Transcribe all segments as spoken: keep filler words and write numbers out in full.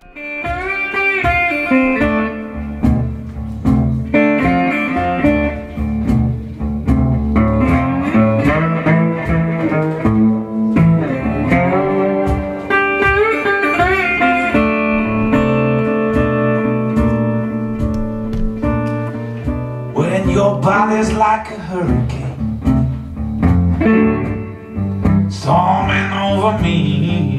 When your body's like a hurricane storming over me,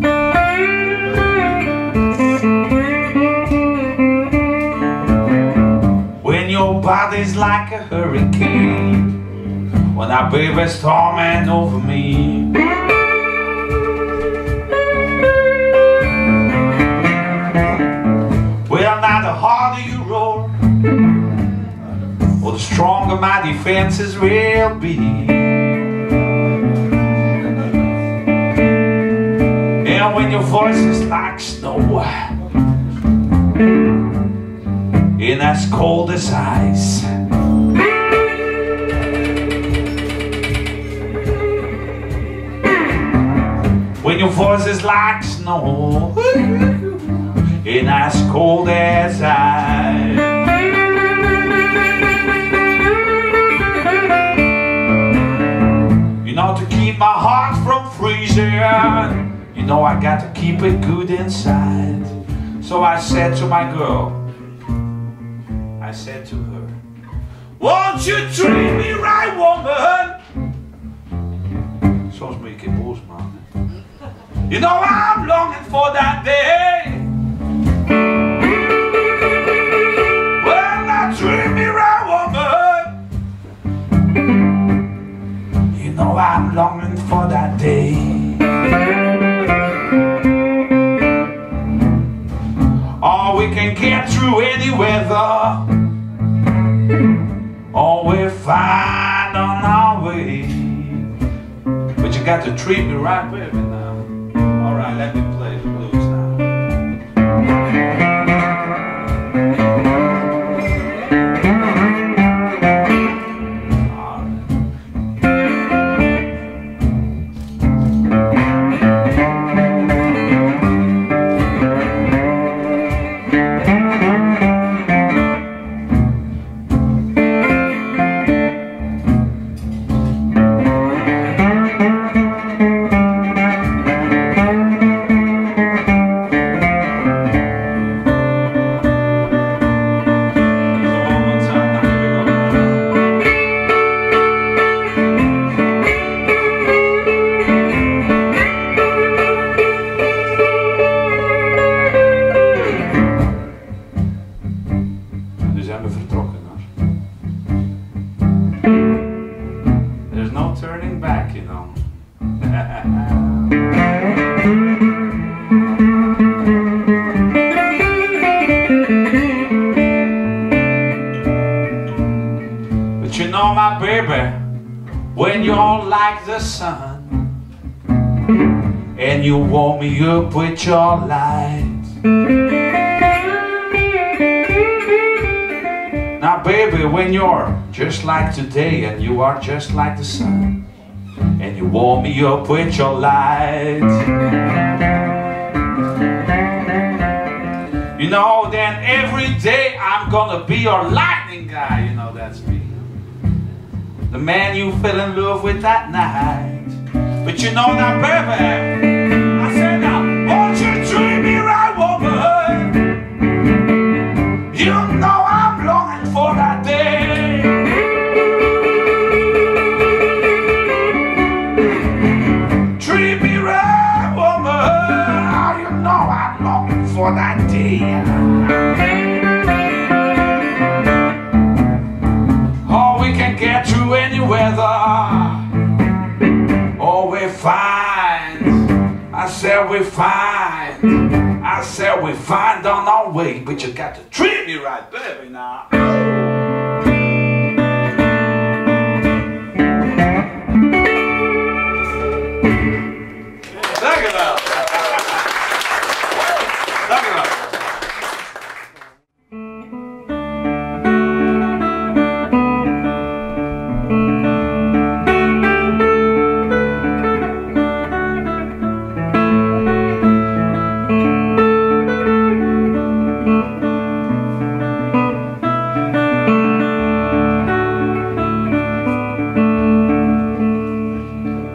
when your body's like a hurricane, when that baby's storming over me, well, now the harder you roll, well, the stronger my defenses will be. And when your voice is like snow and as cold as ice, when your voice is like snow and as cold as ice, you know, to keep my heart from freezing, you know, I got to keep it good inside. So I said to my girl, I said to her, won't you treat me right, woman? Soms moet je een keer boos, man. You know I'm longing for that day. Well, now treat me right, woman. You know I'm longing for that day. Oh, we can get through any weather. Oh, we're fine on our way. But you got to treat me right, baby, now. Alright, let me play the blues now. There's no turning back, you know. But you know, my baby, when you're like the sun and you warm me up with your light, now baby, when you're just like today and you are just like the sun and you warm me up with your light, you know, then every day I'm gonna be your lightning guy. You know, that's me, the man you fell in love with that night. But you know now, baby, I said, now, won't you treat me right, woman? You know I'm longing for that day. Treat me right, woman. You know I'm longing for that day. Oh, we can get through any weather. Oh, we're fine. I said we're fine. I said we're fine on our way, but you got to treat me right, baby, now. Dankjewel. Dankjewel.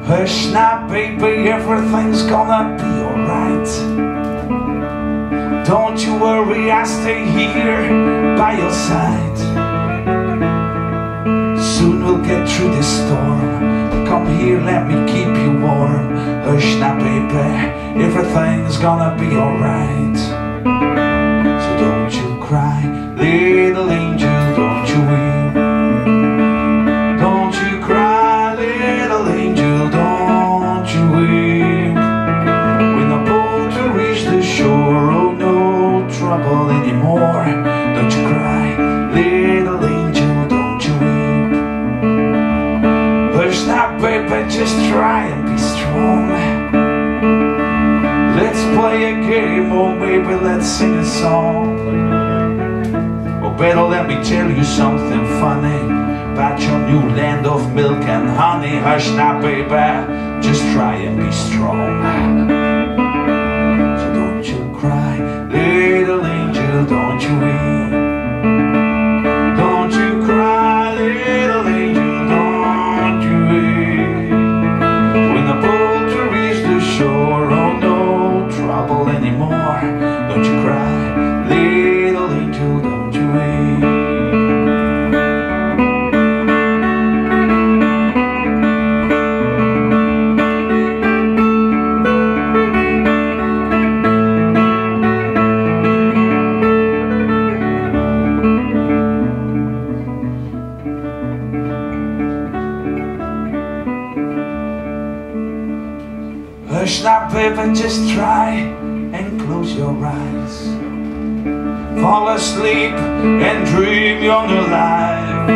Hush now, baby, everything's gonna be alright. Don't you worry, I stay here by your side. Soon we'll get through this storm. Come here, let me keep you warm. Hush now, baby, everything's gonna be alright. So don't you cry, little angel, don't you weep. Don't you cry, little angel, don't you weep. When the boat will reach the shore, oh no trouble anymore. Don't you cry, little angel, don't you weep. Hush now, baby, just try and be strong. Let's play a game, or maybe let's sing a song. Or better let me tell you something funny about your new land of milk and honey. Hush now, baby, just try and be strong. So don't you cry, little angel, don't you weep. Don't you cry, little angel, don't you weep. When the boat will reach the shore, oh no trouble anymore. Don't you cry, little angel, don't you weep. Hush now, baby, just try and close your eyes. Fall asleep and dream you're alive.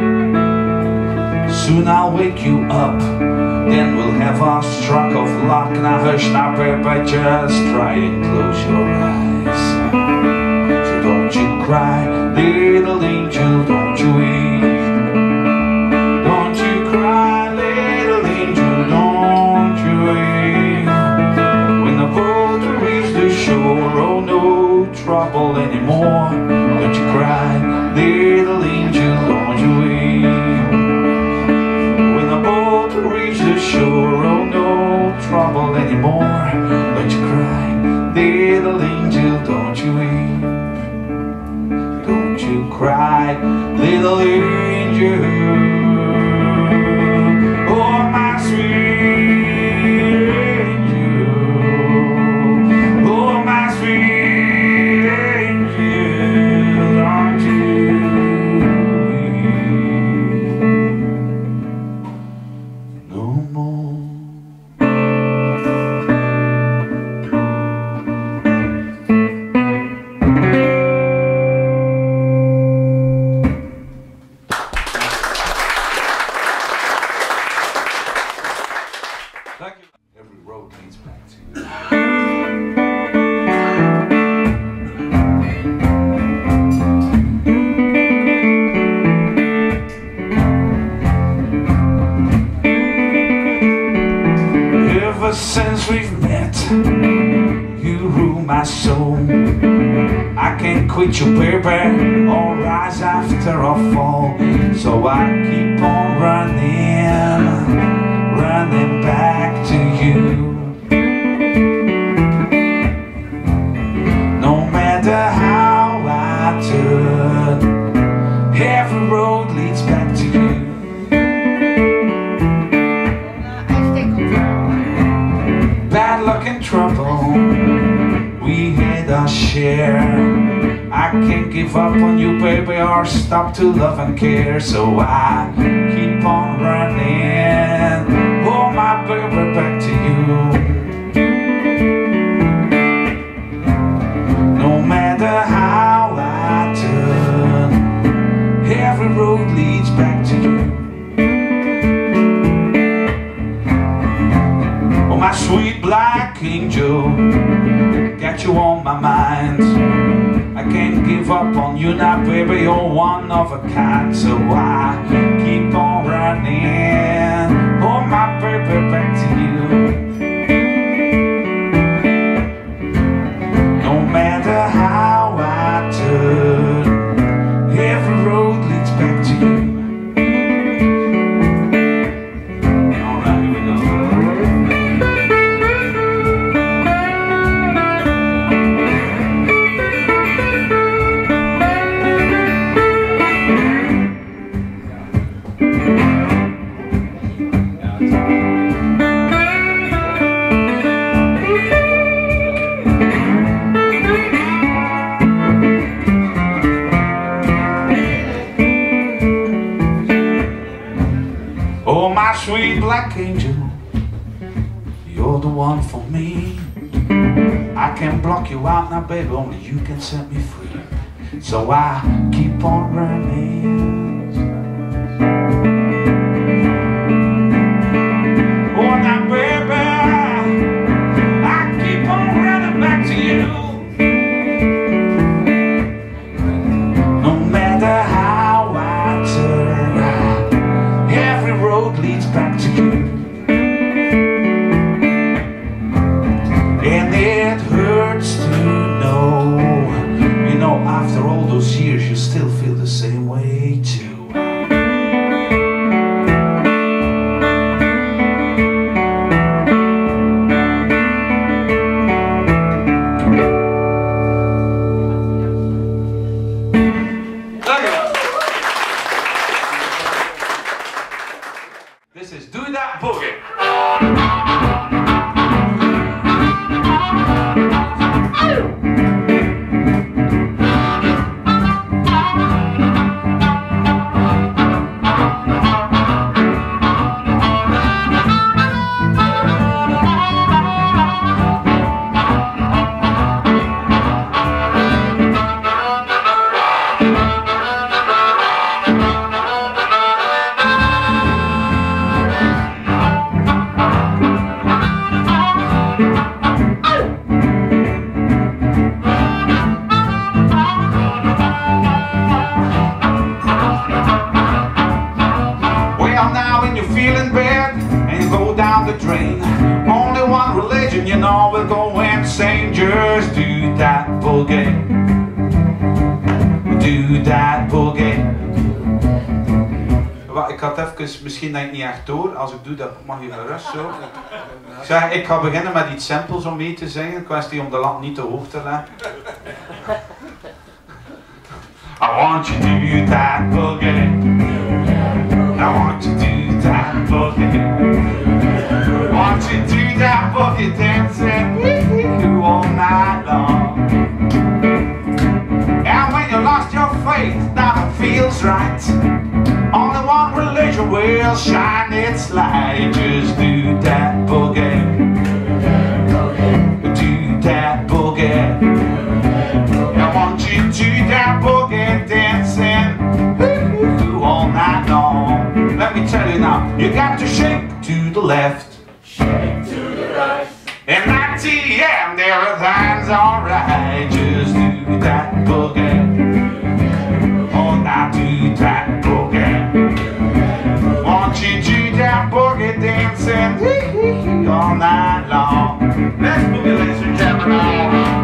Soon I'll wake you up, then we'll have our stroke of luck. Now hush now, baby, just try and close your eyes. So don't you cry, little angel, don't you weep. Don't you cry, little angel, don't you weep. When the boat will reach the shore, oh no trouble anymore. Don't you cry, little angel, don't you weep. When the boat will reach the shore, oh no trouble anymore. Don't you cry, little angel, don't you weep. Don't you cry, little angel. Oh my sweet angel. Oh my sweet angel, don't you weep no more. Thank you. Every road leads back to you. Ever since we've met, you rule my soul. I can't quit you, baby, or rise after a fall. So I keep on running, running back to you. No matter how I turn, every road leads back to you. Bad luck and trouble, we had our share. I can't give up on you, baby, or stop to love and care. So I keep on running, oh my baby, back to you. No matter how I turn, every road leads back to you. Oh my sweet black angel, got you on my mind. I can't give up on you now, baby, you're one of a kind. So I keep on running, oh my baby, back to you. No matter how I turn, every road leads back to you. Alright, here we go. black angel, you're the one for me. I can block you out now, baby, only you can set me free. So I keep on running. Oh, now, baby, I keep on running back to you. No matter how I turn, every road leads back to you. And it hurts to know, you know, after all those years you still feel the same way too. This is Do That Boogie. Feeling bad and you go down the drain. Only one religion, you know, will go insane. Just do that boogie. Do that boogie. Wacht, ik had even, misschien dat ik niet echt door. Als ik doe, dat mag je gerust zo. Zeg, ik ga beginnen met iets simpels om mee te zingen. Een kwestie om de lat niet te hoog te leggen. I want you to do that boogie. I want you to do that boogie. I want you to do that boogie dancing all night long. And when you lost your faith, now it feels right. Only one religion will shine its light. Just do that boogie. Do that boogie. I want you to do that boogie dancing all night long. Let me tell you now, you got to shake to the left, shake to the right, and at the end everything's alright. Just do that boogie. Oh, now do that boogie. Want you to do that boogie dancing all night long. Let's boogie, ladies and gentlemen.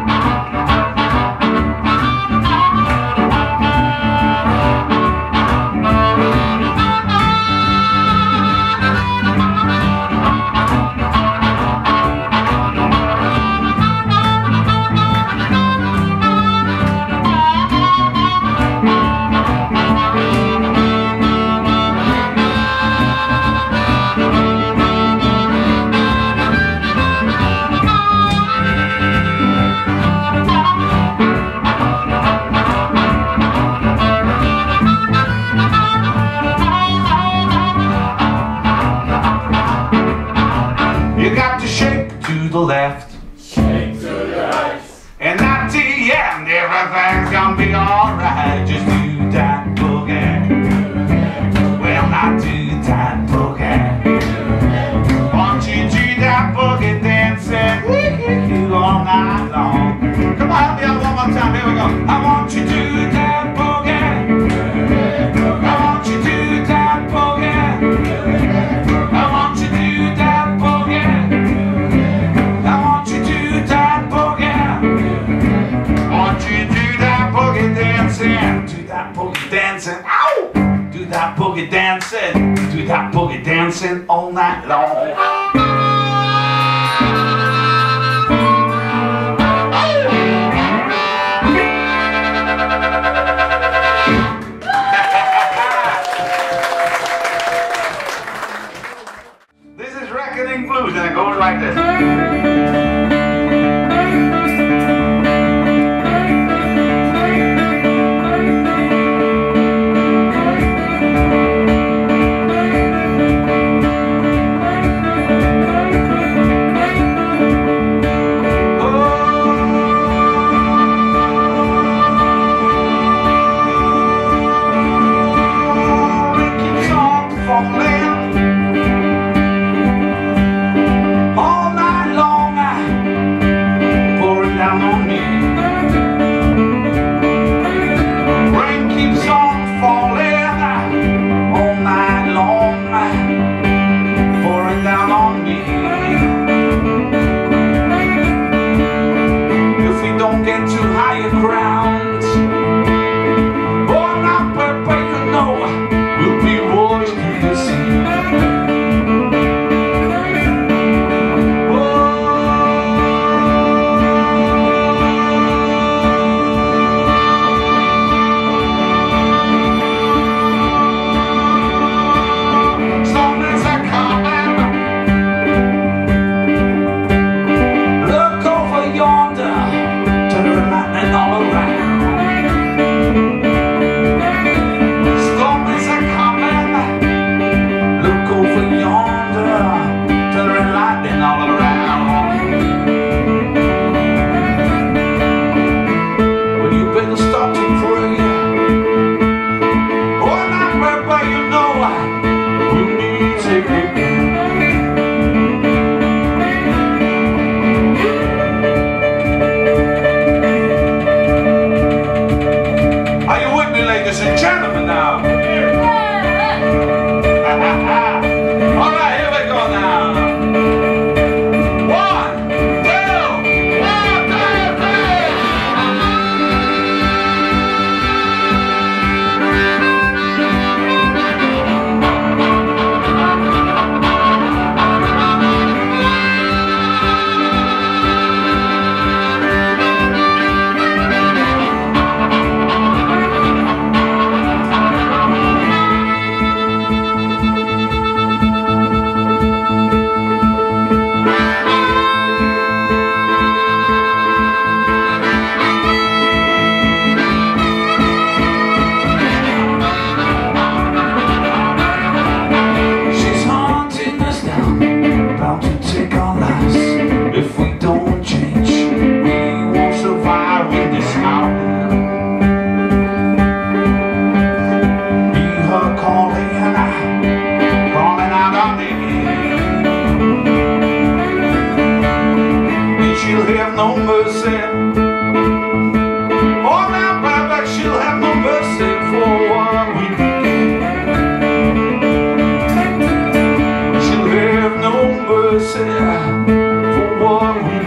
You got to shake to the left, shake to the right, and at the end everything's gonna be alright. Just do that boogie. Well, now do that boogie. Want you to do that boogie dancing all night long. Come on, help me out one more time. Here we go. I want you to do that boogie. I want you to do that boogie. I want you to do that boogie. I want you to do that boogie. Want you to do that boogie dancing. Do that boogie dancing. Ow! Do that boogie dancing. Do that boogie dancing all night long. Blues, and it goes like this.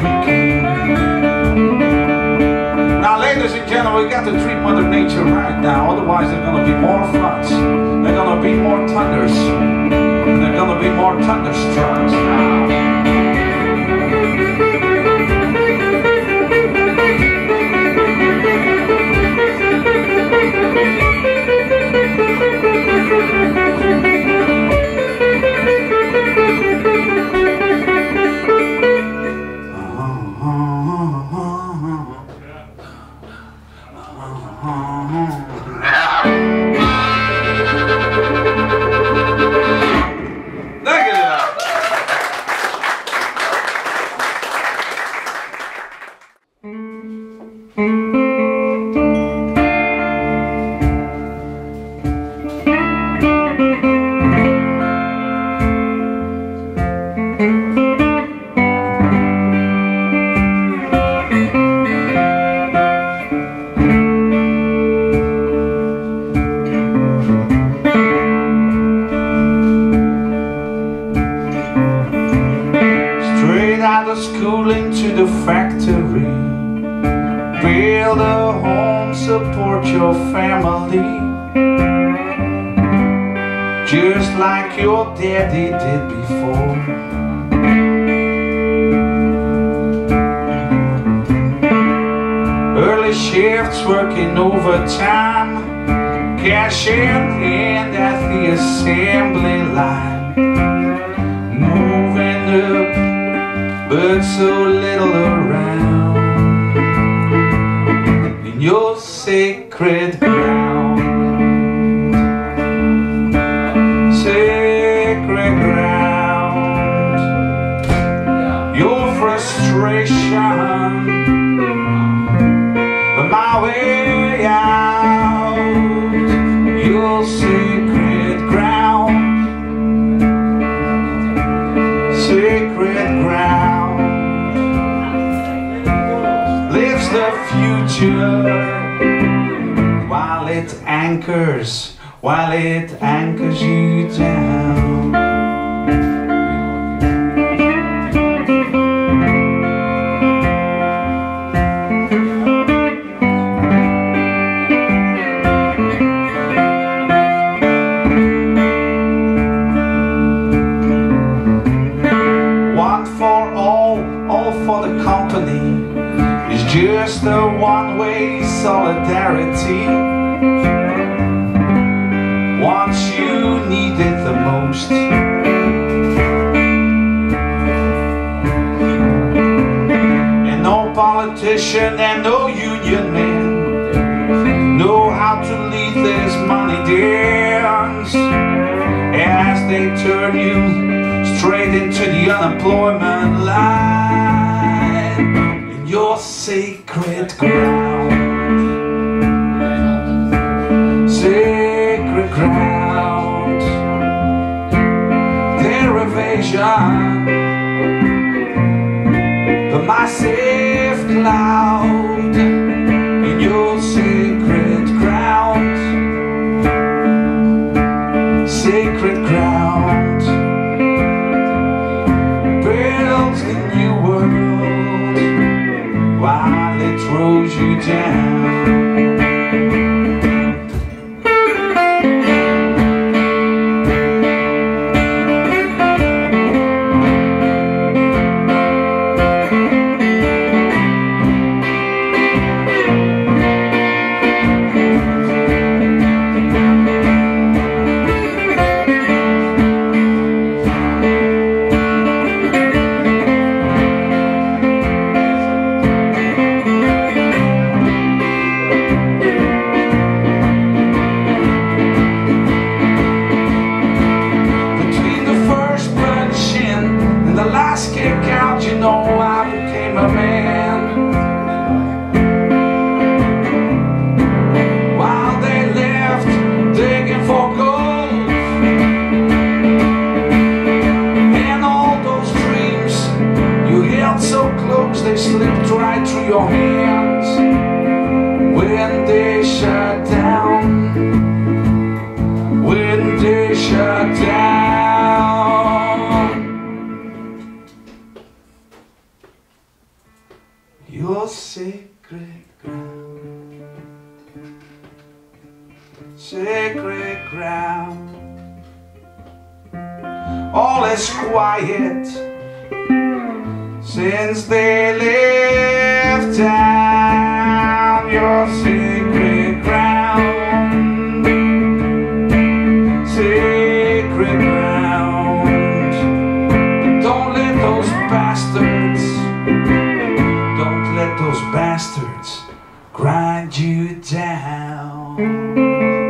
Now, ladies and gentlemen, we got to treat Mother Nature right now, otherwise there's going to be more floods, there's going to be more thunders, there's going to be more thunderstrucks now. Out of school into the factory, build a home, support your family, just like your daddy did before. Early shifts, working overtime, cash in hand at the assembly line, moving up but so little around in your sacred ground, sacred ground. Your frustration, but my way out, your sacred ground, sacred ground. The future while it anchors, while it anchors you down. One for all, all for the company, just a one-way solidarity. Once you need it the most, and no politician and no union man know how to lead this money dance, as they turn you straight into the unemployment line. Your sacred ground, sacred ground, derivation, but my safe cloud in your sacred ground, sacred ground, builds the new world while it throws you down. They slipped right through your hands when they shut down, when they shut down. sacred ground, sacred ground. All is quiet since they left town. Your sacred ground, sacred ground. But don't let those bastards, don't let those bastards grind you down.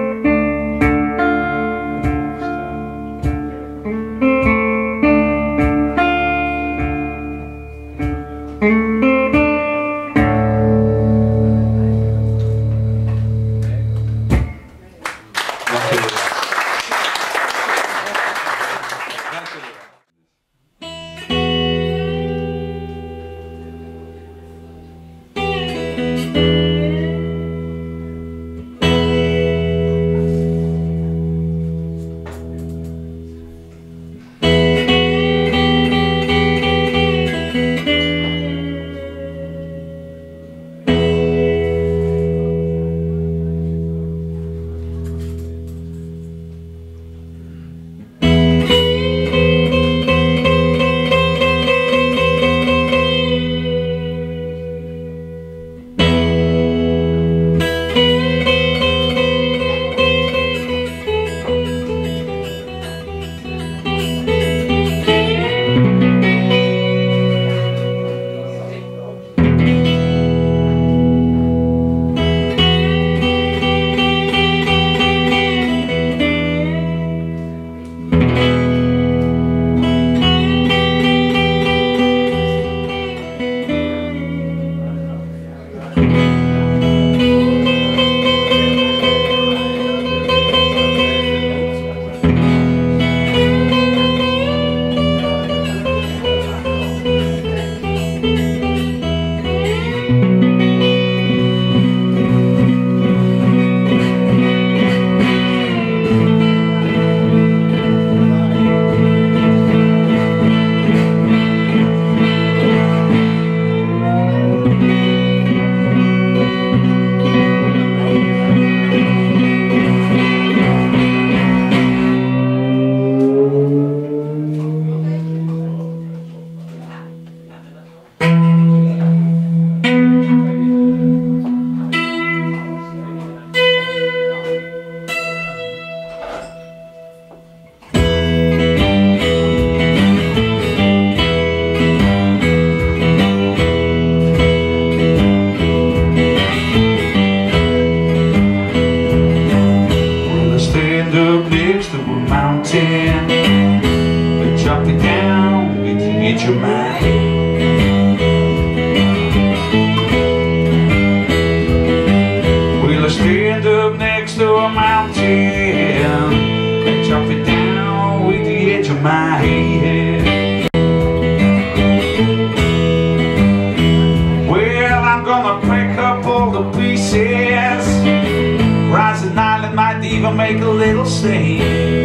Make a little scene.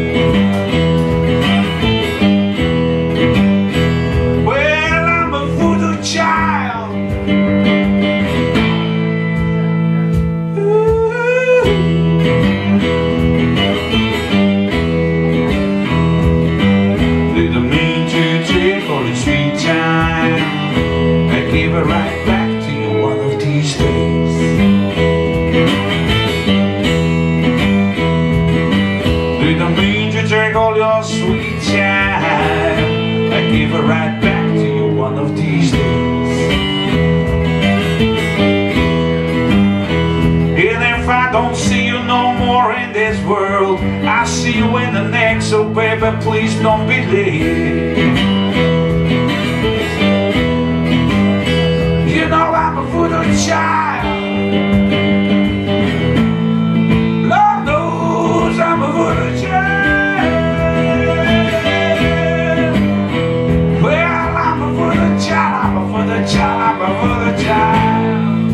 Well, I'm a voodoo child. Ooh. Didn't mean to take all the sweet time. I gave it right back to you one of these days. Take all your sweet time, I give it right back to you one of these days. And if I don't see you no more in this world, I'll see you in the next, so baby, please don't be late. You know I'm a voodoo child. Lord knows I'm a voodoo child. Child, I'm a voodoo child.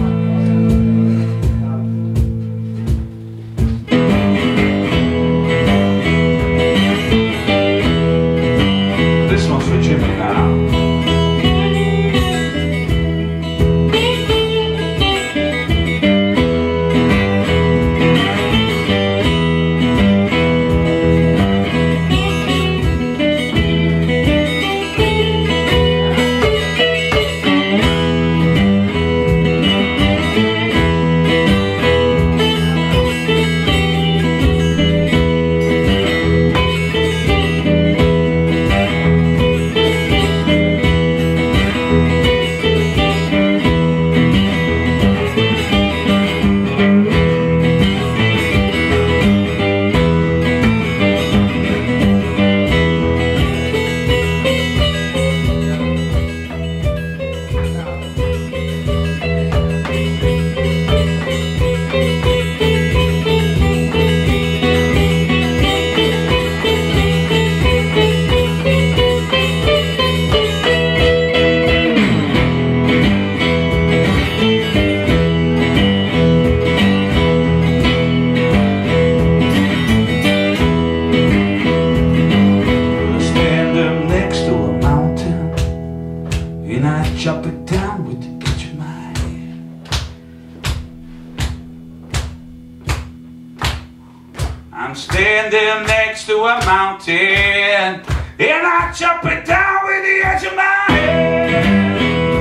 This one's for Jimmy now. chop it down with the edge of my hand. I'm standing next to a mountain, and I chop it down with the edge of my hand.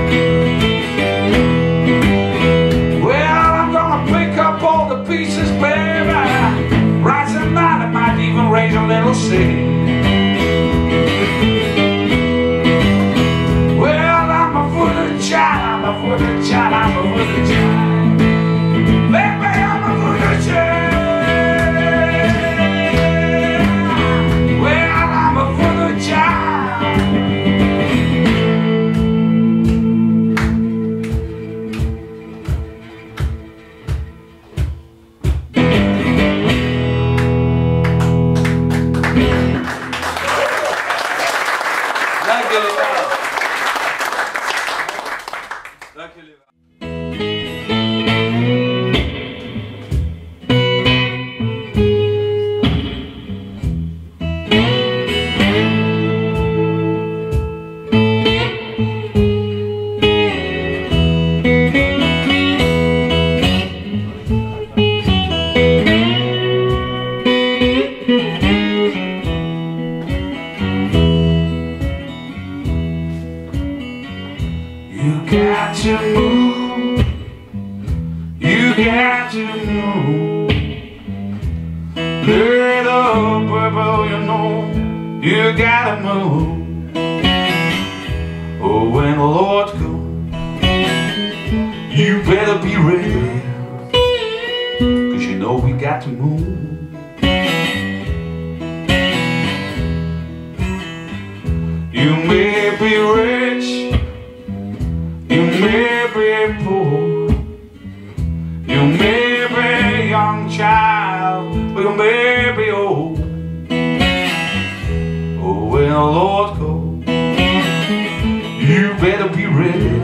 Well, I'm gonna pick up all the pieces, baby. Rise and night, I might even raise a little sea. Well, I'm a voodoo child, I'm a voodoo child, I'm a voodoo child. Baby, I'm a voodoo child. Well, I'm a voodoo child. Thank you, Leva. Thank you, Leva. You got to move, you got to move. Little purple, you know, you gotta move. Oh, when the Lord comes, you better be ready, 'cause you know we got to move. You may be rich, you may be poor, you may be a young child, or you may be old. Oh, when the Lord calls, you better be ready.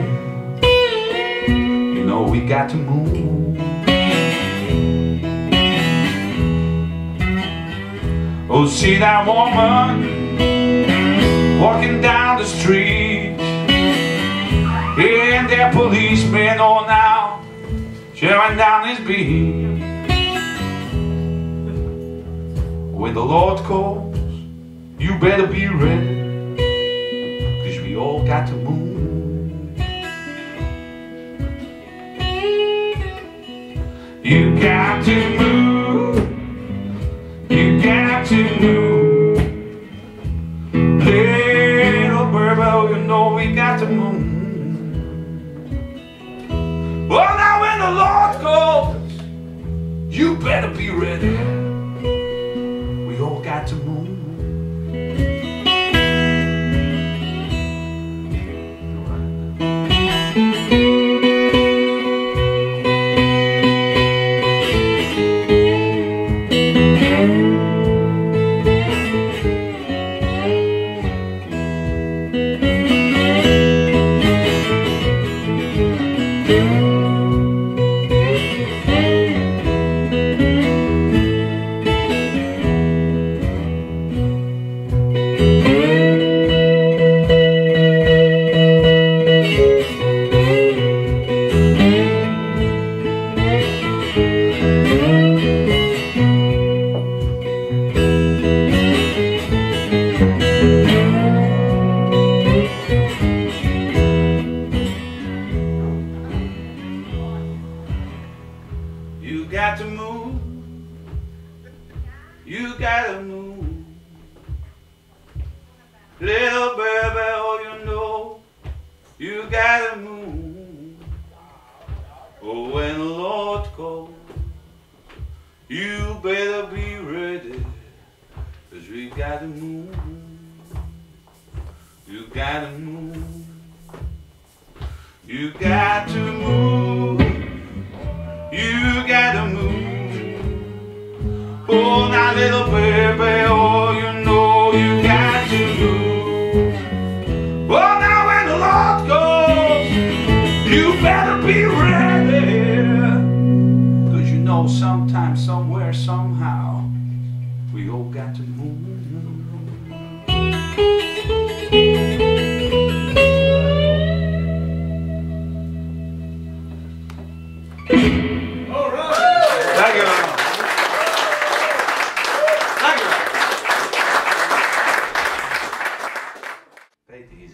You know we got to move. Oh, see that woman walking down the street, and their policemen all now tearing down his beat. When the Lord calls, you better be ready, 'cause we all got to move. You got to move, you got to move. Little Burbo, you know we got to move. Well, now when the Lord calls, you better be ready. We all got to move. You got to move, you gotta move. Little baby, oh you know, you gotta move. Oh, when the Lord calls, you better be ready, 'cause we gotta move. You gotta move, you got to move. You gotta move. Oh, now little baby, oh, you know you got to move. Oh, now when the Lord goes, you better be ready. 'Cause you know sometime, somewhere, somehow, we all got to move. it easy.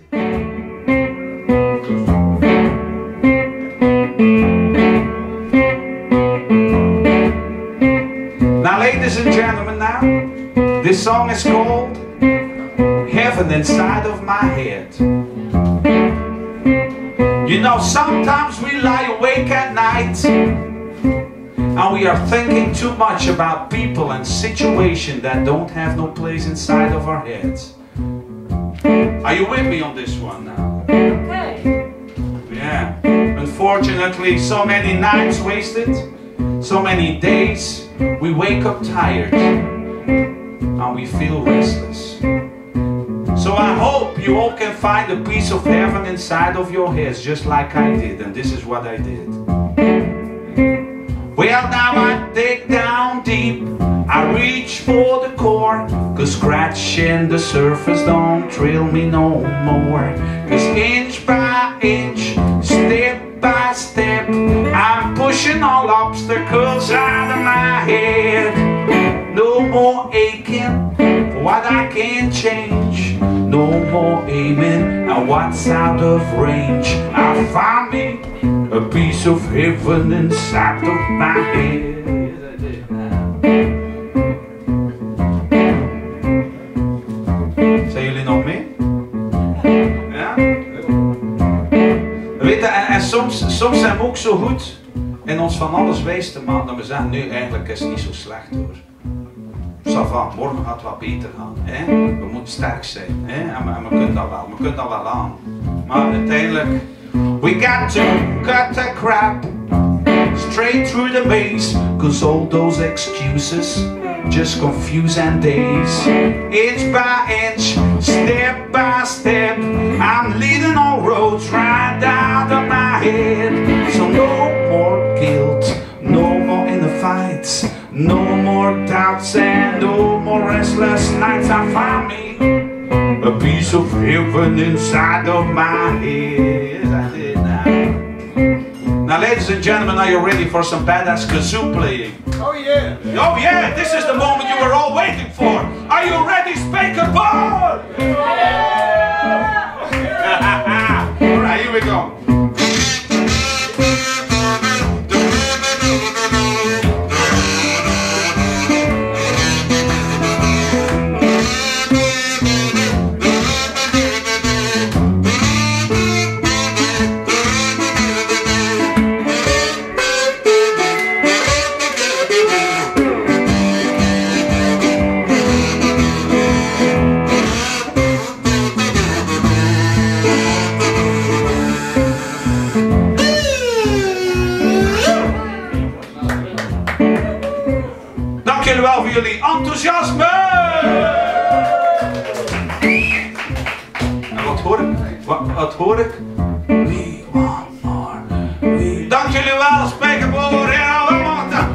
Now, ladies and gentlemen, now, this song is called Heaven Inside of My Head. You know, sometimes we lie awake at night and we are thinking too much about people and situations that don't have no place inside of our heads. Are you with me on this one now? Okay. Yeah. Unfortunately, so many nights wasted, so many days we wake up tired and we feel restless. So I hope you all can find a piece of heaven inside of your heads, just like I did, and this is what I did. Well, now I dig down deep, I reach for the core, 'cause scratching the surface don't thrill me no more. 'Cause inch by inch, step by step, I'm pushing all obstacles out of my head. No more aching for what I can't change, no more aiming at what's out of range. I found me a piece of heaven inside of my head. Zijn jullie nog mee? Ja? Weet je, en, en soms, soms zijn we ook zo goed in ons van alles wijs te maken dat we zeggen, nu eigenlijk is het niet zo slecht hoor. Ça va, morgen gaat het wat beter gaan. Hè? We moeten sterk zijn. Hè? En, en we kunnen dat wel, we kunnen dat wel aan. Maar uiteindelijk, we got to cut the crap straight through the maze, 'cause all those excuses just confuse and daze. Inch by inch, step by step, I'm leading all roads right out of my head. So no more guilt, no more in the fights, no more doubts and no more restless nights. I found me a piece of heaven inside of my head. I did now. Now, ladies and gentlemen, are you ready for some badass kazoo playing? Oh yeah! Oh yeah, this is the moment you were all waiting for. Are you ready, Spakenburg? Yeah! All right, here we go. Dank jullie wel voor jullie enthousiasme! En wat hoor ik? Wat, wat hoor ik? We want more. We... Dank jullie wel, Spakenburg! Ja, we moeten!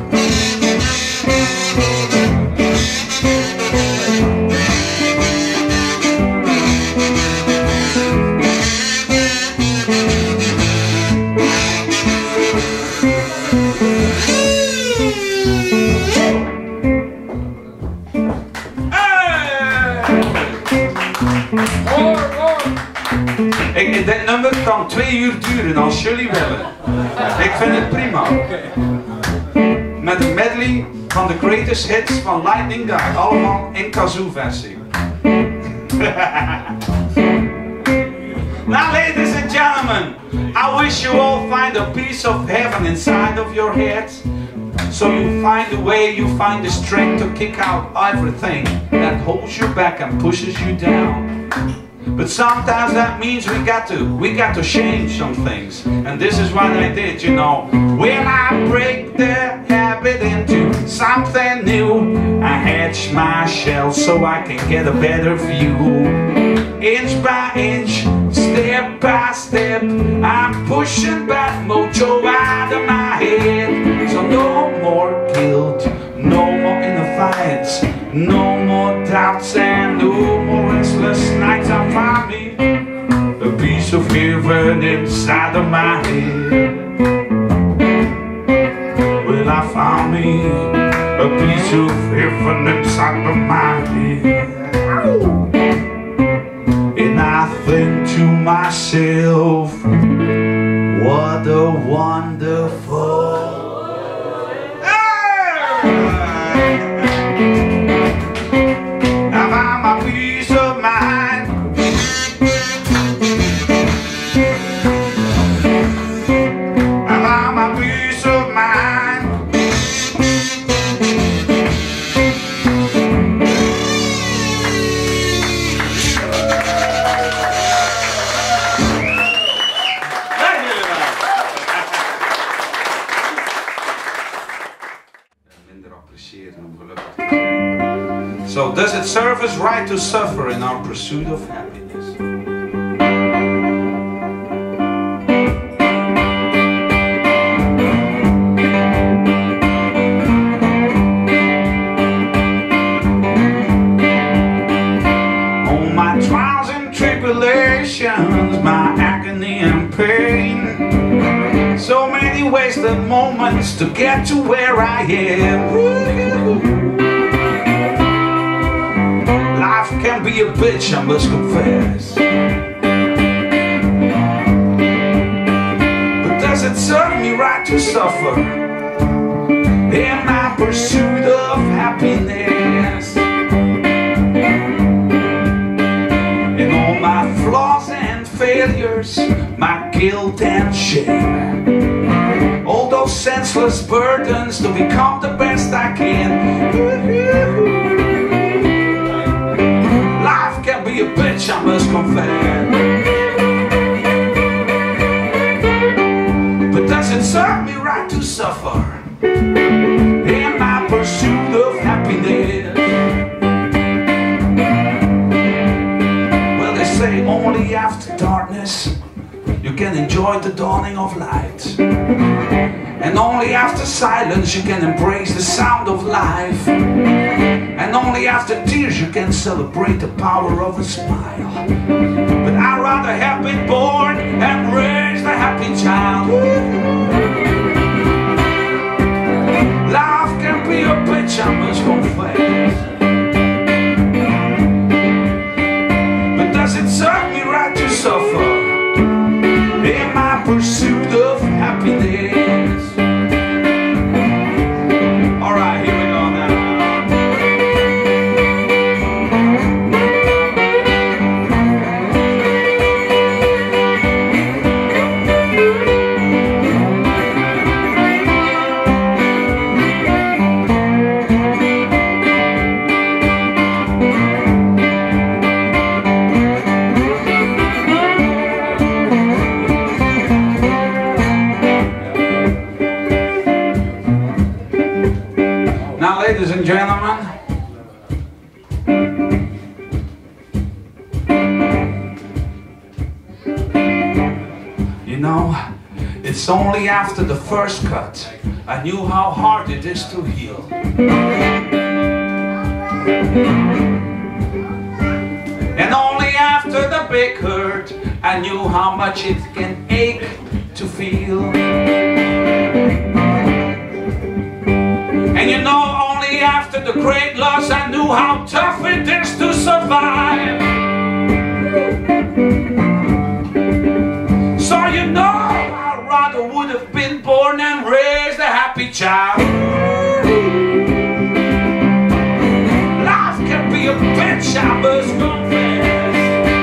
Ik, dit nummer kan twee uur duren als jullie willen. Ik vind het prima. Met een medley van de greatest hits van Lightning Guy. Allemaal in kazoo versie. Now, ladies and gentlemen, I wish you all find a piece of heaven inside of your head. So you find a way, you find the strength to kick out everything that holds you back and pushes you down. But sometimes that means we got to, we got to change some things. And this is what I did, you know. When I break the habit into something new, I hatch my shell so I can get a better view. Inch by inch, step by step, I'm pushing that mojo out of my head. So no more guilt, no more inner fights, no more doubts and no more restless nights. I find me a piece of heaven inside of my head. Well, I found me a piece of heaven inside of my head. And I think to myself, what a wonderful I found my peace of mind. I found my peace of mind. So does it serve us right to suffer in our pursuit of happiness? Oh, my trials and tribulations, my agony and pain, so many wasted moments to get to where I am. Life can be a bitch, I must confess. But does it serve me right to suffer in my pursuit of happiness? In all my flaws and failures, my guilt and shame, all those senseless burdens to become the best I can. Life can be a bitch, I must confess. But does it serve me right to suffer in my pursuit of happiness? Well, they say only after darkness you can enjoy the dawning of light, and only after silence you can embrace the sound of life, and only after tears you can celebrate the power of a smile. But I'd rather have been born and raised a happy child. Life can be a bitch, I must confess. But does it serve me right to suffer in my pursuit of happiness? Alright, here we go now. Now, ladies and gentlemen, you know, it's only after the first cut I knew how hard it is to heal. And only after the big hurt I knew how much it can ache to feel. And you know, only after the great loss I knew how tough it is to survive. So you know, I rather would have been born and raised a happy child. Life can be a bitch, I must confess.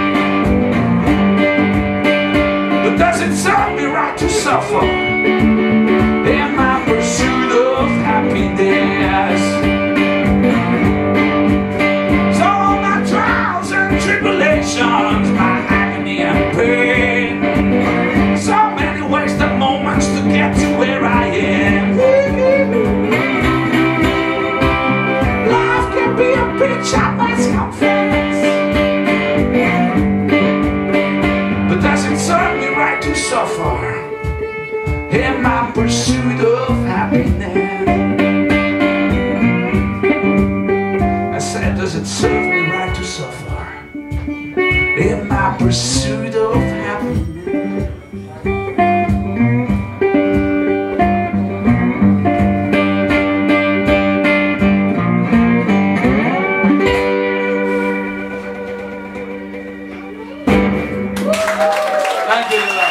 But does it serve me right to suffer in my pursuit of happiness? So all my trials and tribulations, my agony and pain, so many wasted moments to get to where I am. Life can be a bitch, I must confess. But does it serve me right to suffer in my pursuit of happiness? I said, does it serve me right to suffer in my pursuit of happiness? Alhamdulillah.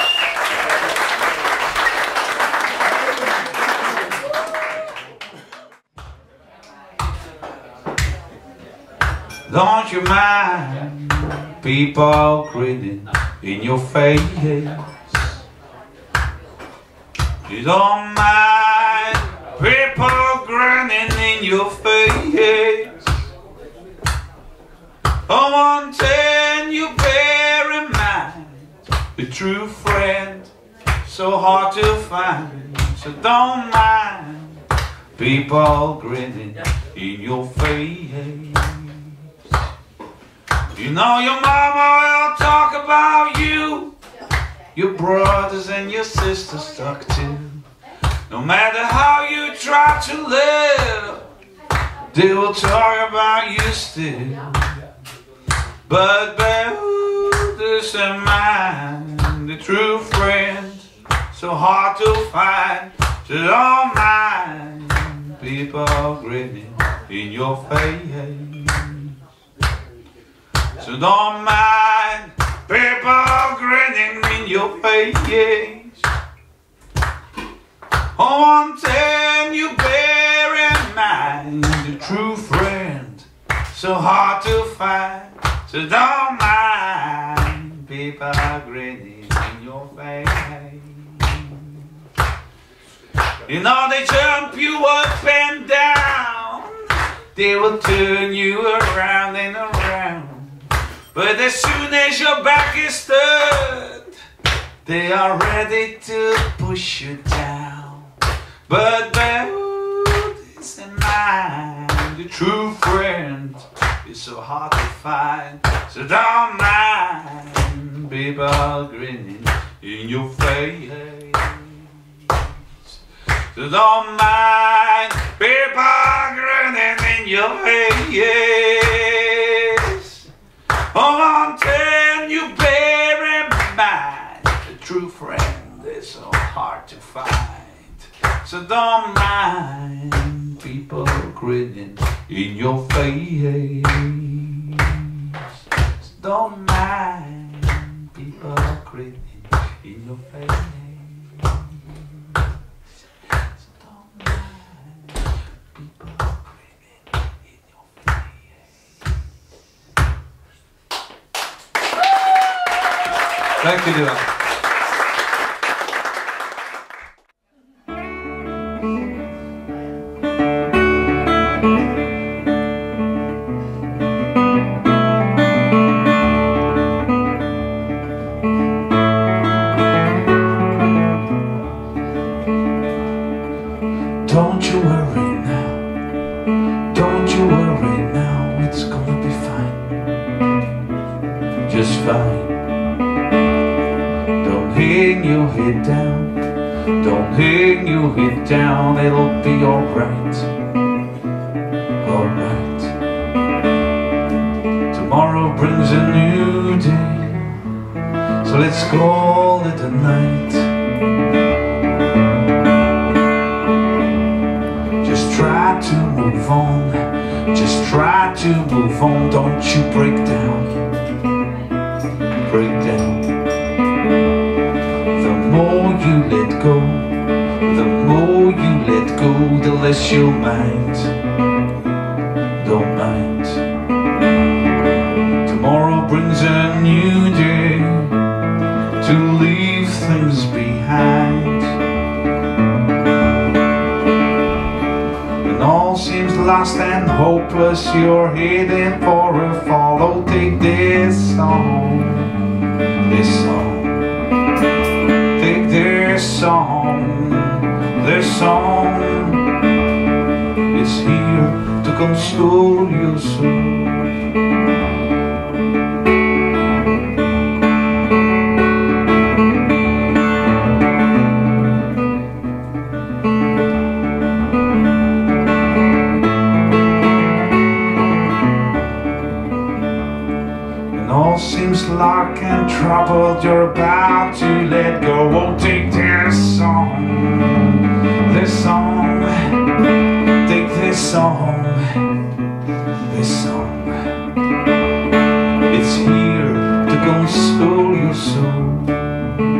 Don't you mind people grinning in your face? You don't mind people grinning in your face. Oh, one thing you bear in mind, a true friend, so hard to find. So don't mind people grinning in your face. You know your mama will talk about you, your brothers and your sisters talk too. No matter how you try to live, they will talk about you still. But bear this in mind, the true friend, so hard to find. So don't mind people grinning in your face. So don't mind people grinning in your face. Oh, one thing you bear in mind, the true friend, so hard to find. So don't mind people grinning in your face. You know they jump you up and down, they will turn you around and around. But as soon as your back is turned, they are ready to push you down. But bear this in mind, the true friend is so hard to find. So don't mind people grinning in your face. So don't mind people grinning in your face. Oh, one thing you bear in mind, the true friend is so hard to find. So don't mind people grinning in your face. So don't mind people grinning in your face. So don't mind people grinning in your face. Thank you, Dylan. Don't you worry now, don't you worry now, it's gonna be fine, just fine. Don't hang your head down, don't hang your head down, it'll be alright, alright. Tomorrow brings a new day, so let's call it a night. Try to move on, just try to move on, don't you break down, break down. The more you let go, the more you let go, the less you'll mind, don't mind. Tomorrow brings a new day to leave things behind. All seems lost and hopeless, you're heading for a fall. Oh, take this song, this song, take this song, this song. It's here to console your soul. All seems dark and troubled, you're about to let go. Oh, take this song, this song, take this song, this song. It's here to console your soul.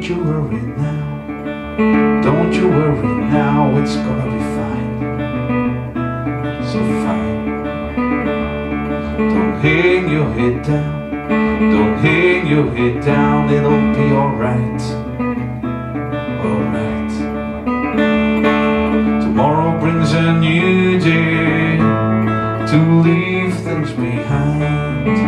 don't you worry now, don't you worry now, it's gonna be fine, so fine. Don't hang your head down, don't hang your head down, it'll be alright, alright. Tomorrow brings a new day to leave things behind.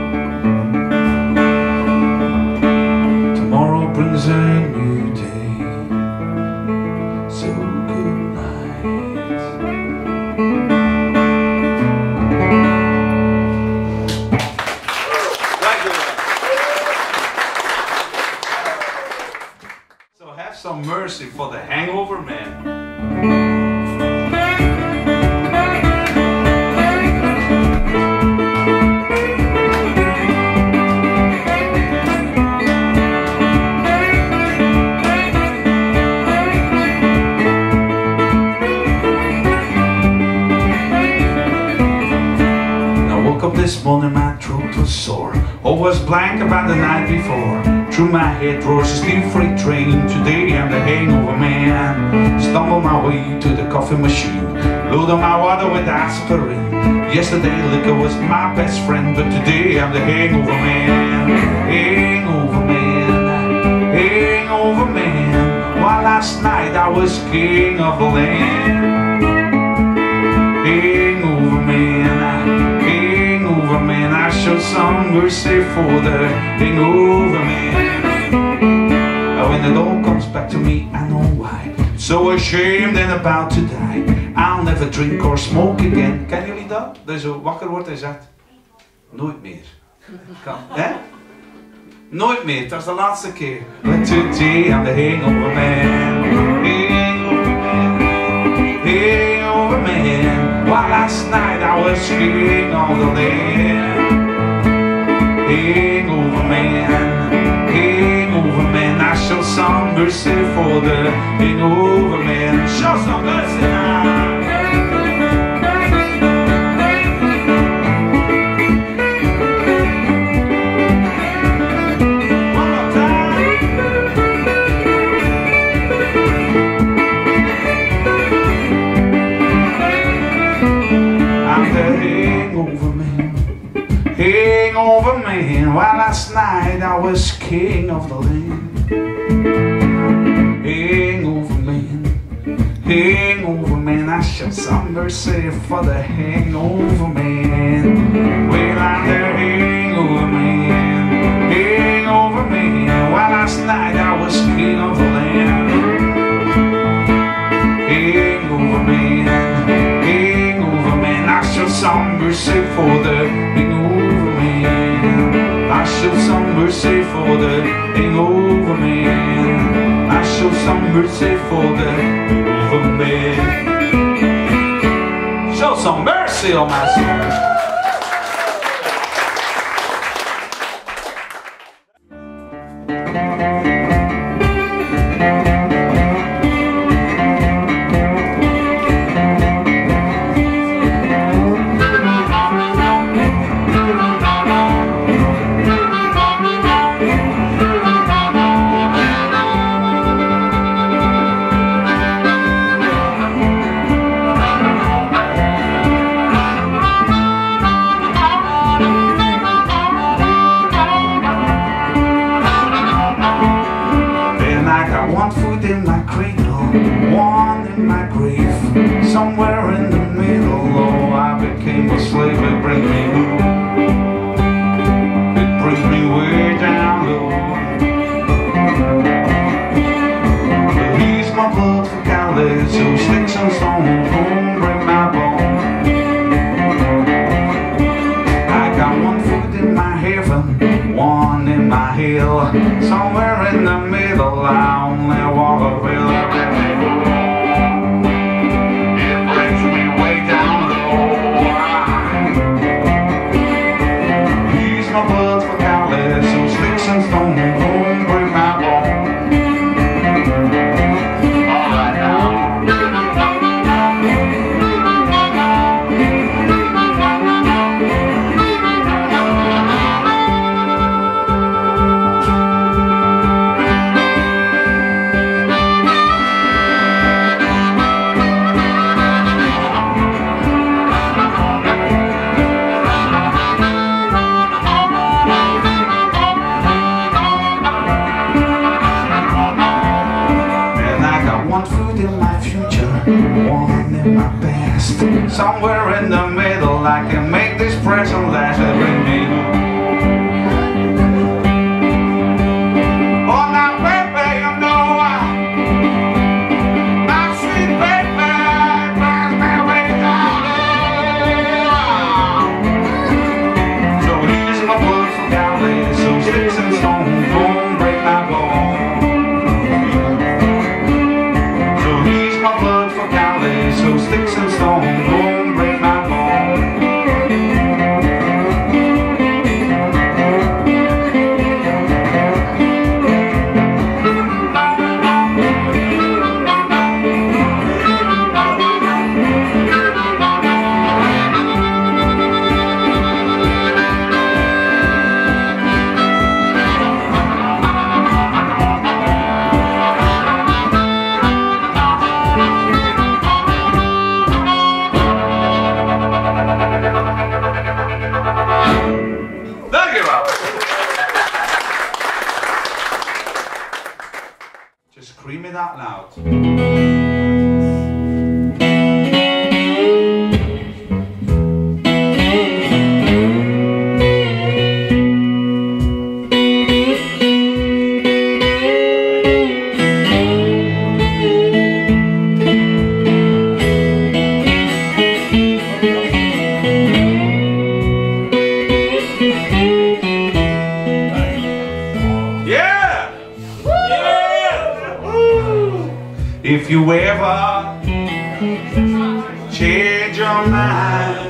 Tomorrow brings a new day, so good night. So have some mercy for the hangover man. This morning my throat was sore, I was blank about the night before. Through my head roars a steel freight train. Today I'm the hangover man. Stumble my way to the coffee machine, load on my water with aspirin. Yesterday liquor was my best friend, but today I'm the hangover man. Hangover man, hangover man. While last night I was king of the land. Hangover man, hangover man, I showed some mercy for the hangover man. And when it all comes back to me, I know why. So ashamed and about to die. I'll never drink or smoke again. Kennen jullie dat? Dat je zo wakker wordt en zegt, nooit meer. Kan, hè? Nooit meer, dat is de laatste keer. But today I'm the hangover man. Hangover man, hangover man. While last night I was king of the land. Hangover man, hangover man, I show some mercy for the hangover man. Show some mercy now. One more time. I'm the hangover man, hangover man. While last night I was king of the land. Hangover man, hangover man, I show some mercy for the hangover man. Well, I'm the hangover man, hangover man. While last night I was king of the land. Hangover man, hangover man, I show some mercy for the hangover man. I show some mercy for the hangover man. I show some mercy for the hangover man. Show some mercy on my soul. One foot in my cradle, one in my grave, somewhere in the middle. Oh, I became a slave. It brings me, it brings me way down low. He's my blood for Cali, so sticks and stones won't break my bone. I got one foot in my heaven, one in my hell, somewhere in the middle. I only walk a real it brings me way down low. He's my blood for Cali, so sticks and stones won't break my bone. All right now. east, somewhere in the middle, I can make this present last every meal. Oh, now baby, you know, my sweet baby, pass me way down. So here's my blood from Cali, so sticks and stones don't break my bone. So here's my blood from Cali, so sticks and stones don't break my bone. Just scream it out loud. If you ever change your mind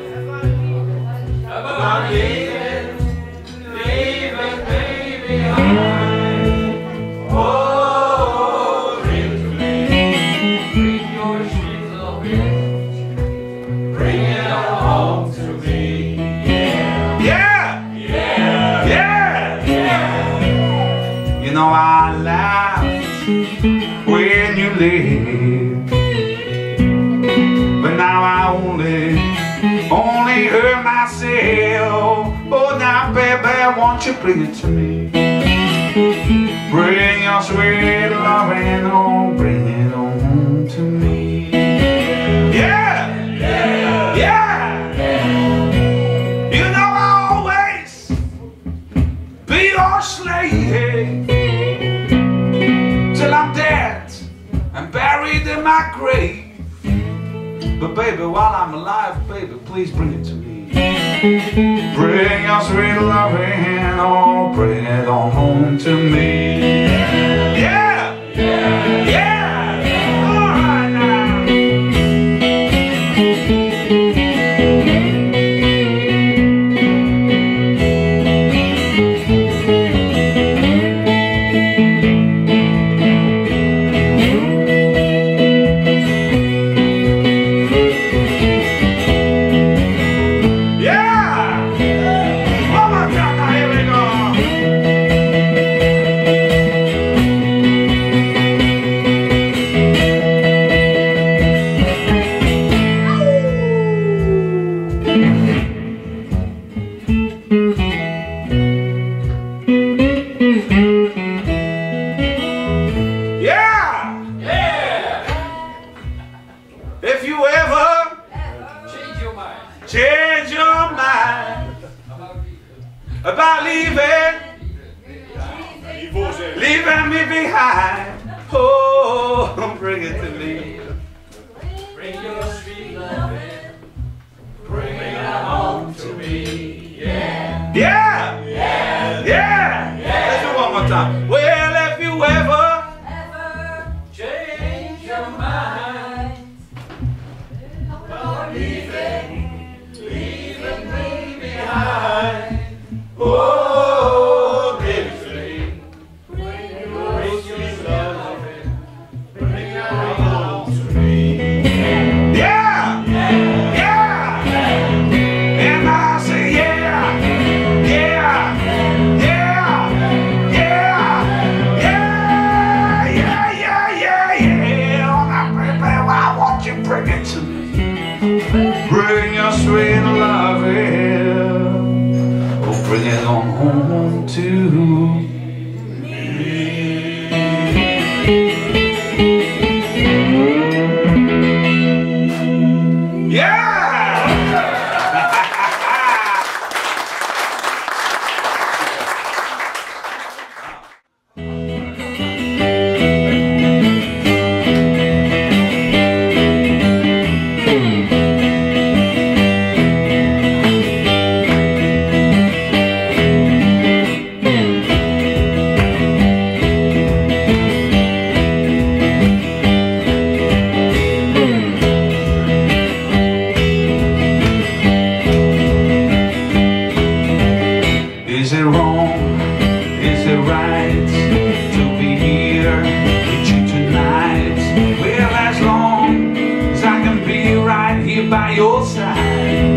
about leaving, leaving baby behind, oh, bring to me, bring your sweet love in, bring it home to me. Yeah, yeah, yeah, yeah. You know I laughed when you leave, but now I only, only hurt myself. Oh, now baby, won't you bring it to me? Bring your sweet loving on, bring it on to me. Yeah, yeah, yeah, yeah. You know I'll always be your slave till I'm dead and buried in my grave. But baby, while I'm alive, baby, please bring it to me. Bring your sweet loving, oh, bring it on home to me. Yeah, yeah, yeah. All right now. If you ever change your mind, change your mind about leaving, leaving me behind, oh, bring it to me. Bring your sweet love in, bring it home to me. Yeah, yeah, yeah, yeah, yeah. Let's do it one more time. Well, if you ever, ever change your mind, leaving, leaving me behind, oh, baby, bring your sweet love in, bring it home to me. Yeah, yeah, yeah, and I say yeah, yeah, yeah, yeah, yeah, yeah, yeah, yeah, yeah. Oh, my baby, why won't you bring it to me? Bring your sweet love in, oh, bring it on home to me. long is it right to be here with you tonight? Well, as long as I can be right here by your side.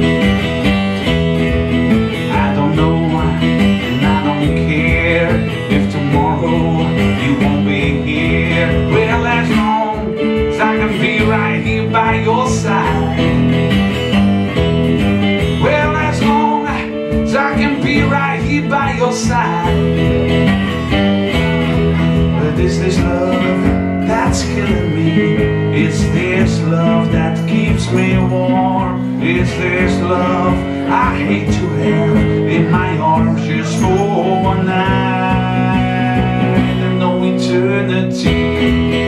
I don't know and I don't care if tomorrow you won't be here. Well, as long as I can be right here by your side. Well, as long as I can be right here by your side. But it's this love that's killing me. It's this love that keeps me warm. It's this love I hate to have in my arms just for one night and no eternity.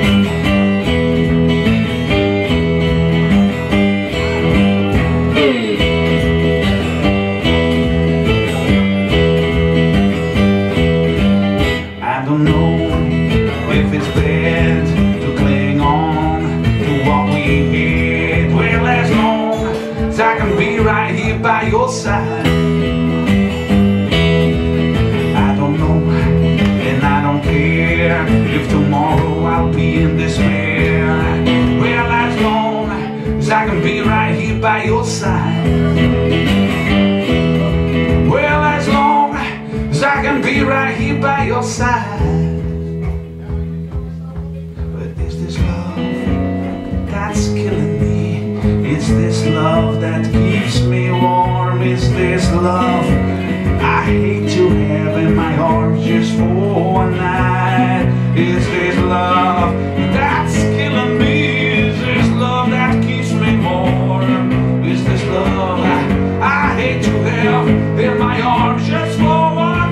I don't know if it's bad to cling on to what we had. Well, as long as I can be right here by your side. I don't know and I don't care if tomorrow I'll be in despair. Well, as long as I can be right here by your side. Well, as long as I can be right here by your side. But it's this love that's killing me. It's this love that keeps me warm. It's this love I hate to have in my arms just for one night. It's this love that's killing me. It's this love that keeps me warm. It's this love I, I hate to have in my arms just for one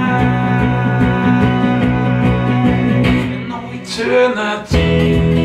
night. And no eternity.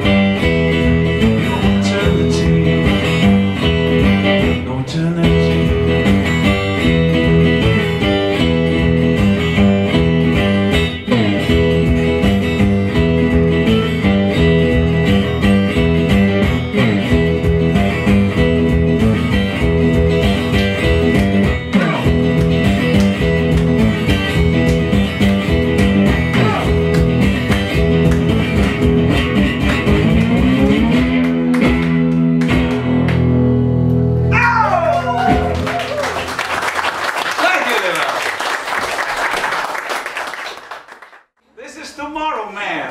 Tomorrow Man.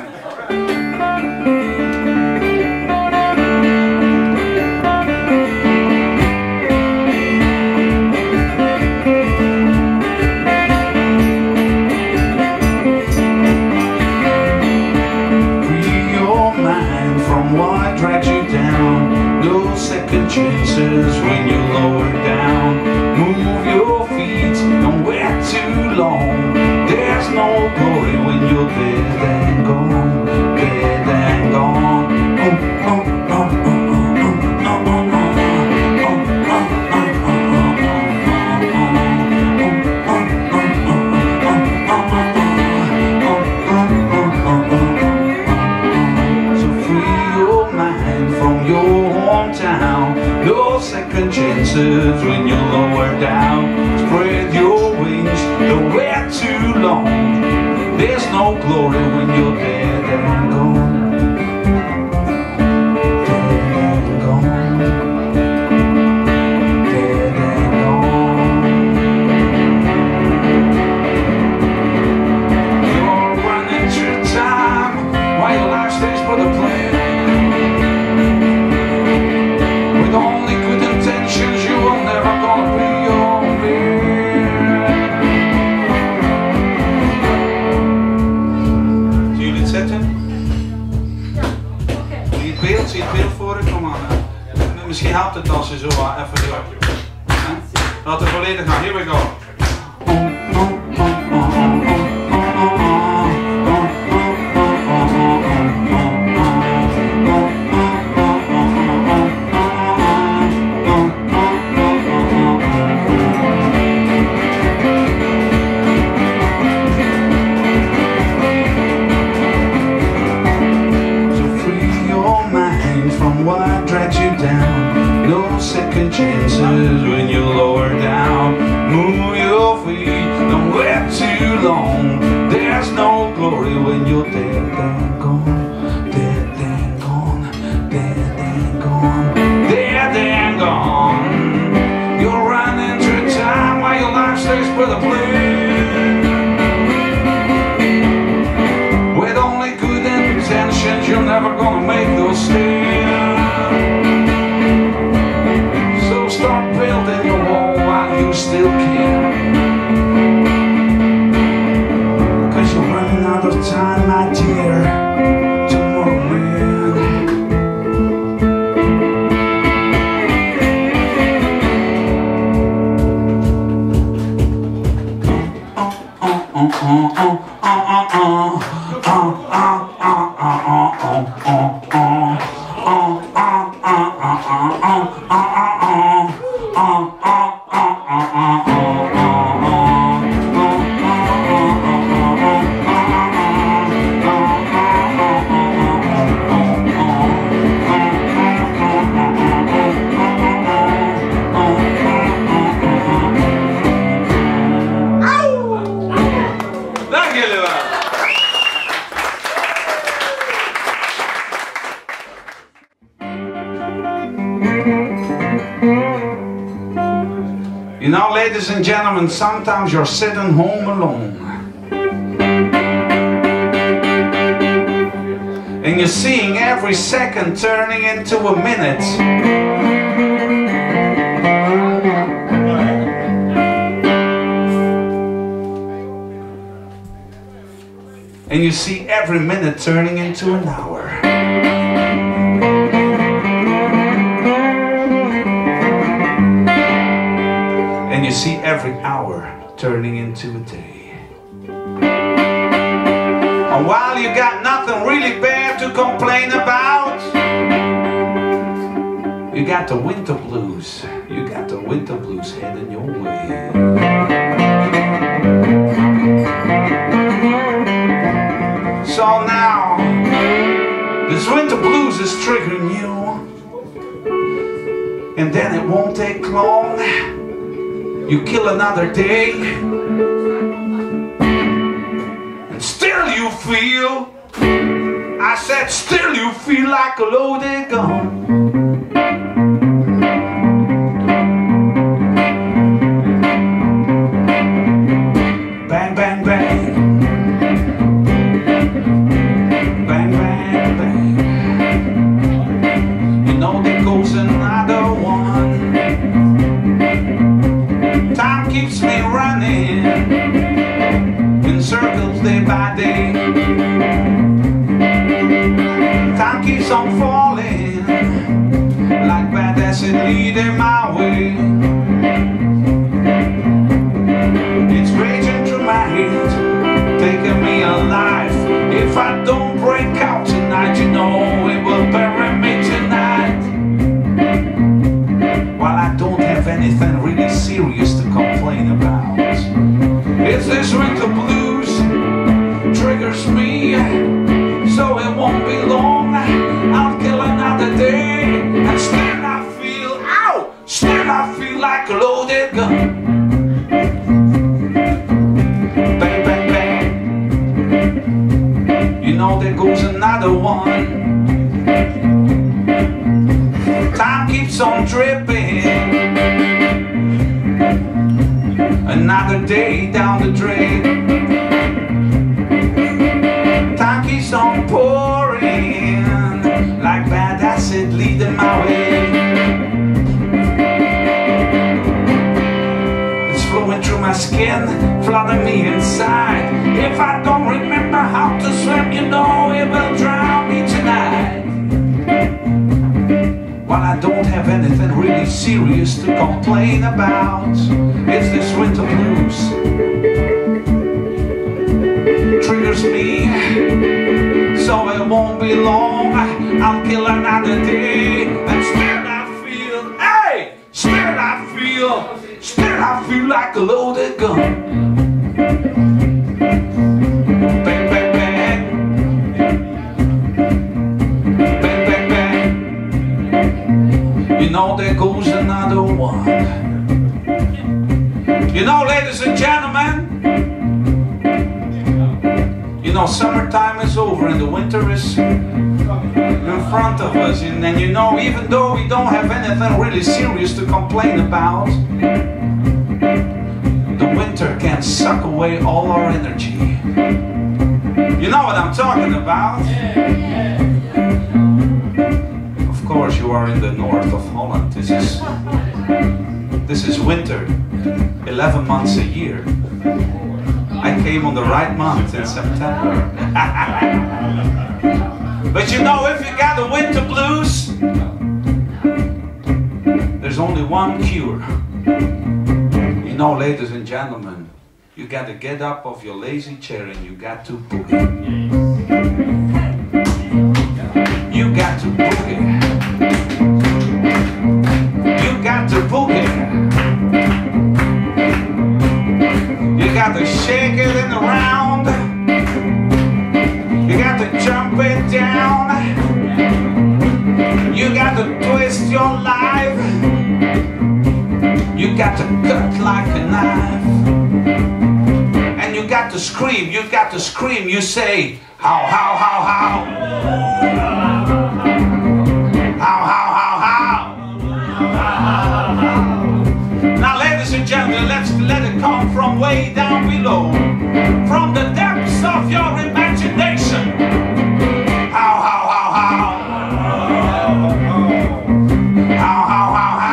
Free your mind from what drags you down. No second chances when you lower down. Move your feet, don't wait too long. There's no glory when you're dead and gone, dead and gone. Oh, oh, oh, oh, oh, oh, oh, oh. So free your mind from your hometown. No second chances when you're lower down. Spread your wings, don't wait too long. There's no glory when you're dead and gone. Dead and gone. Dead and gone. You're running through time while your life stays for the plan. With only good intentions, you are never gonna be your man. Zie je het beeld voor je? Kom aan. Misschien helpt het als je zo even door. Laten we volledig gaan. Here we go. Second chances when you're lower down. Move too long. There's no glory when you're dead and gone. Dead and gone, dead and gone, dead and gone. You're running through time while your life stays with a plan. With only good intentions, you're never gonna make those stand. So start building your wall while you still can. Cause you're running out of time, my dear. Tomorrow, man. Oh, oh, oh, oh, oh, oh, you know, ladies and gentlemen, sometimes you're sitting home alone and you're seeing every second turning into a minute. And you see every minute turning into an hour. And you see every hour turning into a day. And while you got nothing really bad to complain about, you got the winter blues. You got the winter blues heading your way. So now, this winter blues is triggering you. And then it won't take long. You kill another day, and still you feel, I said still you feel like a loaded gun. Bang, bang, bang. Bang, bang, bang. You know there goes another one. Time keeps me running in circles day by day. Time keeps on falling like bad acid leading my way. It's raging through my head, taking me alive. If I don't break out tonight, you know it will bury me tonight. While I don't have anything really serious to complain about, it's this winter blues triggers me. So it won't be long, I'll kill another day, and still I feel, ow, still I feel like a loaded gun. Bang, bang, bang. You know there goes another one. Time keeps on dripping, another day down the drain. Time keeps on pouring like bad acid leading my way. It's flowing through my skin, flooding me inside. If I don't remember how to swim, you know it will drown me tonight. While I don't have anything really serious to complain about, it's this winter blues triggers me. So it won't be long, I'll kill another day, and still I feel, hey, still I feel, still I feel like a loaded gun. Bang, bang, bang. Bang, bang, bang. You know there goes another one. You know, ladies and gentlemen, know, summertime is over and the winter is in front of us. And then, you know, even though we don't have anything really serious to complain about, the winter can suck away all our energy. You know what I'm talking about? Of course, you are in the north of Holland. This is, this is winter, eleven months a year. I came on the right month in September. But you know, if you got the winter blues, there's only one cure. You know, ladies and gentlemen, you got to get up off your lazy chair and you got to boogie. You got to boogie. You got to boogie. You got to shake it in the round. You got to jump it down. You got to twist your life. You got to cut like a knife. And you got to scream. You got to scream. You say, how, how, how, how. How, how, how, how. Now, ladies and gentlemen, let's let it come from way down below, from the depths of your imagination. How, how, how, how. How, how, how, how.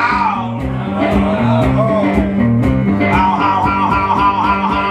How, how, how, how, how, how, how,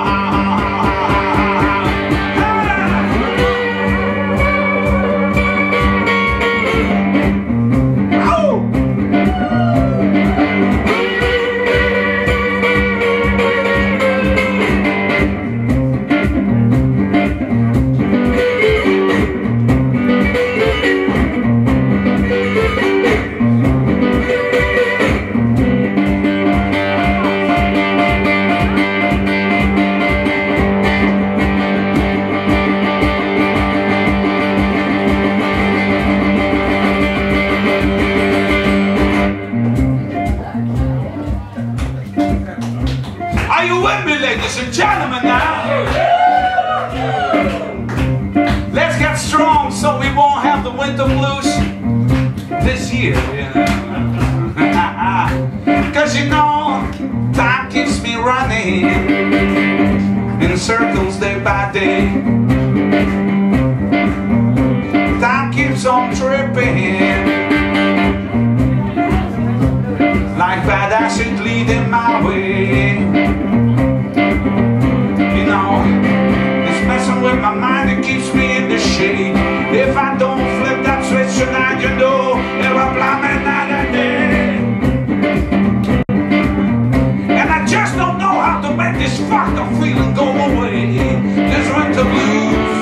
Are you with me, ladies and gentlemen, now? Let's get strong so we won't have the winter blues this year. Cause you know, time keeps me running in circles day by day. Time keeps on tripping like bad acid leading my way. You know, it's messing with my mind, it keeps me in the shade. If I don't flip that switch tonight, you know, it will blind me night and day. And I just don't know how to make this fucked up feeling go away. This winter blues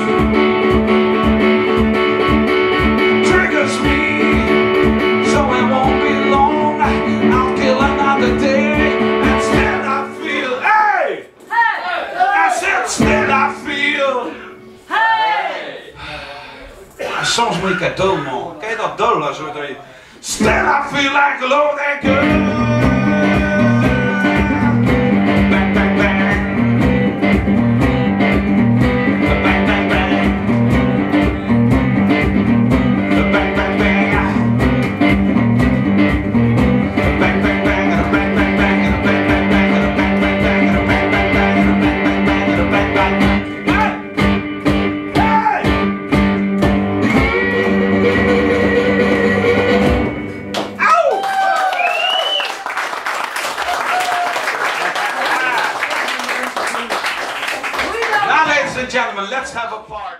triggers me, so it won't be long. I'll kill another day, and still I feel, hey! Hey! I said still I feel. Hey! Soms moet ik het dul, man. Ken je dat dul? Zo dat je... Still I feel like a loaded girl. Bang, bang, bang. Bang, bang, bang. Bang, bang, bang. Bang, bang, bang. Bang, bang, bang. Bang, bang, bang. Bang, bang, bang. Bang, bang, bang. Bang, bang, bang. Bang, bang. Now, ladies and gentlemen, let's have a party.